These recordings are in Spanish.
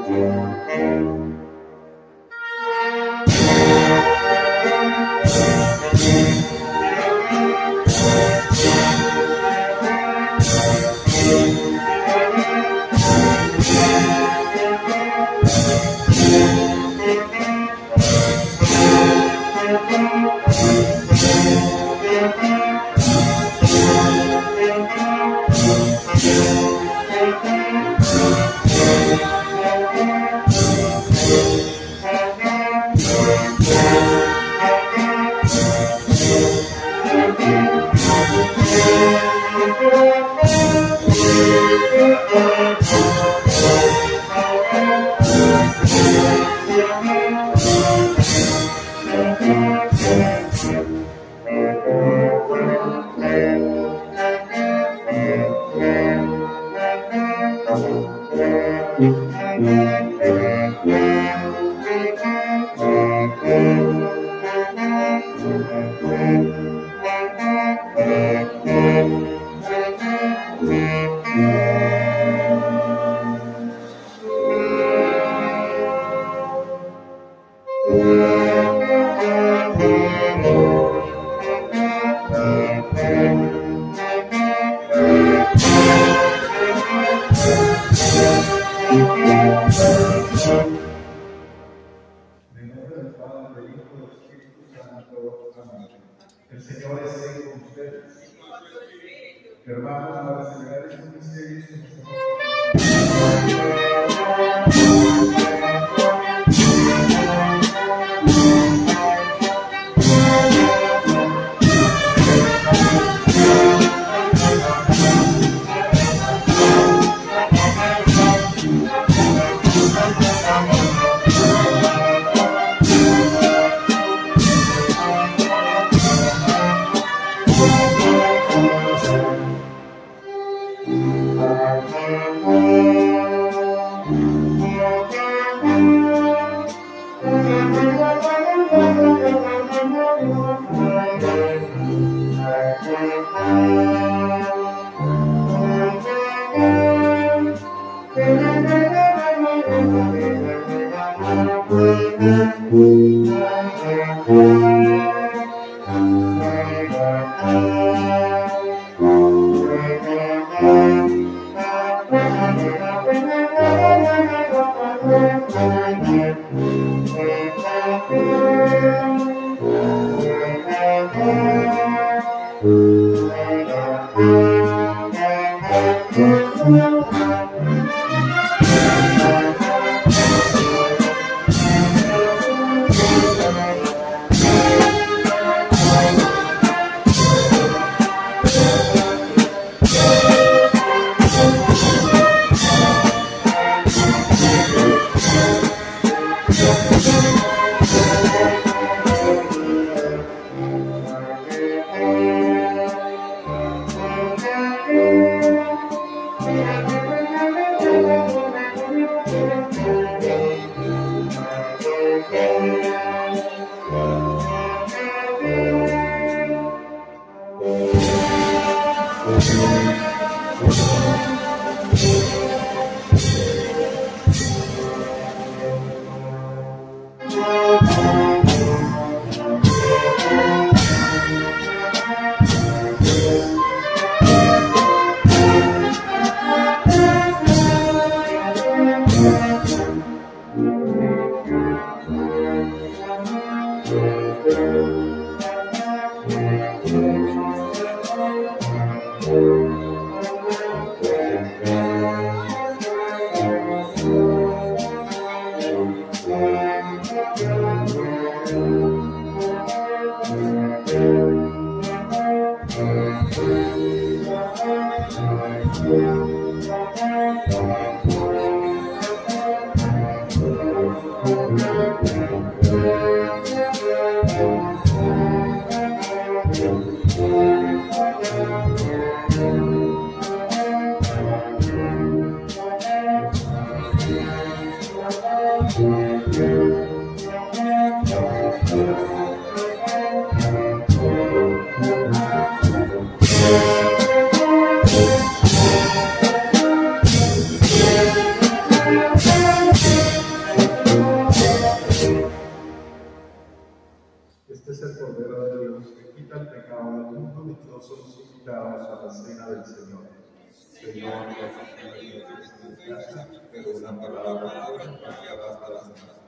El Señor esté con ustedes. Hermanos, para celebrar estos misterios que nos dichosos los invitados a la cena del Señor. Señor, gracias por la casa, pero una palabra bastará para sanar.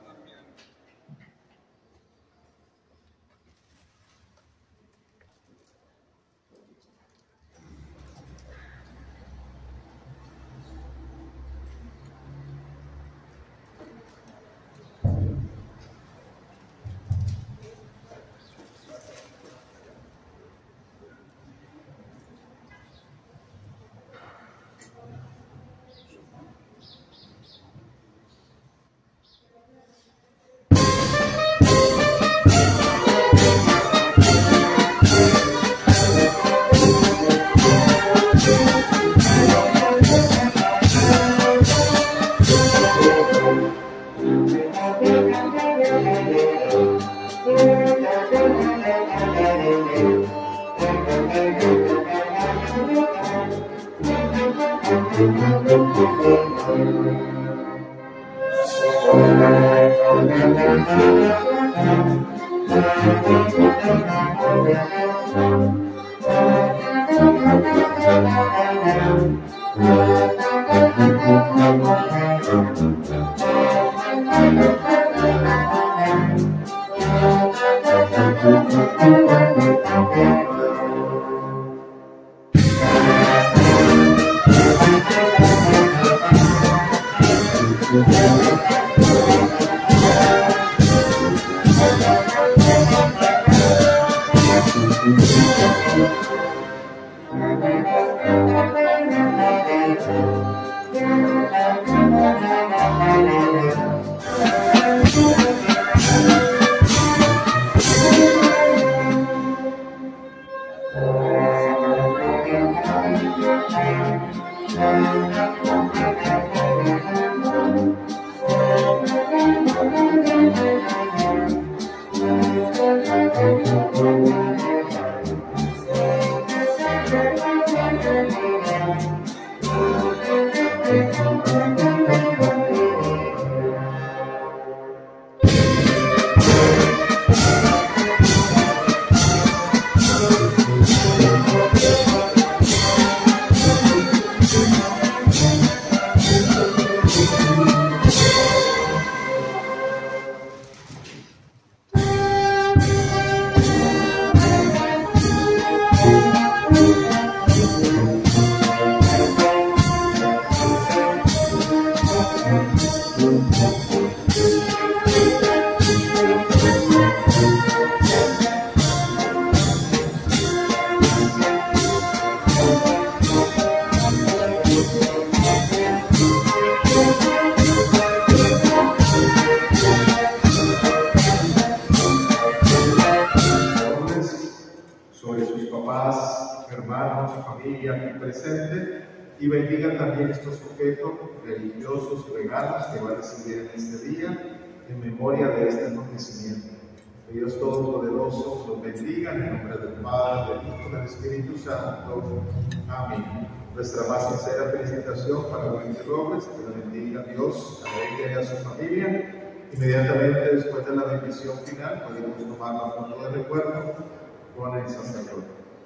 Y bendiga también estos objetos religiosos y regalos que va a recibir en este día en memoria de este acontecimiento. Que Dios Todopoderoso los bendiga en el nombre del Padre, del Hijo y del Espíritu Santo. Amén. Nuestra más sincera felicitación para Wendy Robles, que la bendiga Dios a ella y a su familia. Inmediatamente después de la bendición final podemos tomar la foto de recuerdo con el sacerdote.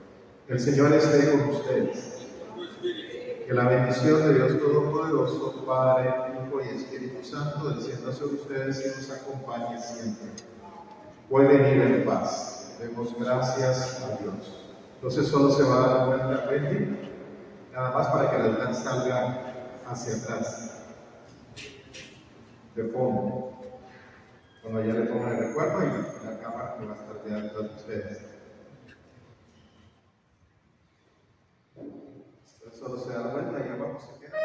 El Señor esté con ustedes. Que la bendición de Dios Todopoderoso, Padre, Hijo y Espíritu Santo, descienda sobre ustedes y nos acompañe siempre. Pueden ir en paz. Demos gracias a Dios. Entonces solo se va a dar vuelta Wendy, nada más para que la altar salga hacia atrás, de fondo. Cuando ya le pongan el recuerdo y la cámara que va a estar detrás de ustedes. Solo se da la vuelta y ya vamos a quedar.